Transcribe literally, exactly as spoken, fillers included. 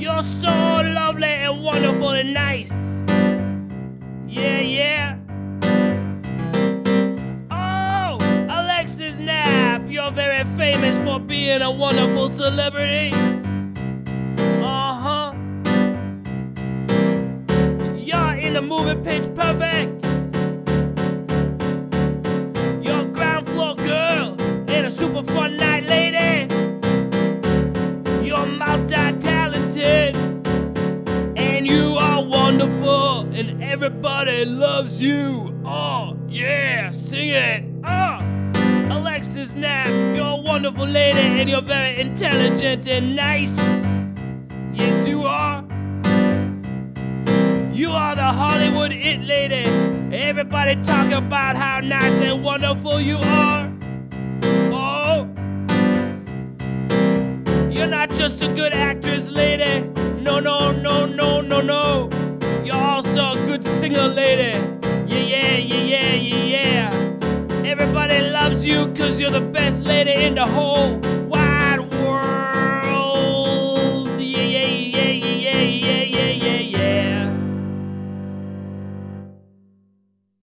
You're so lovely and wonderful and nice. Yeah, yeah. Oh, Alexis Knapp, you're very famous for being a wonderful celebrity. Uh-huh. You're in the movie Pitch Perfect. You're a ground floor girl and a super fun night lady. You're multi-talented and you are wonderful and everybody loves you. Oh, yeah, sing it. Oh, Alexis Knapp, you're a wonderful lady and you're very intelligent and nice. Yes, you are. You are the Hollywood it lady. Everybody talk about how nice and wonderful you are. Oh, you're not just a good actress, lady. No, no, no, no, no, no. You're also a good singer, lady. Yeah, yeah, yeah, yeah, yeah, yeah. Everybody loves you cause you're the best lady in the whole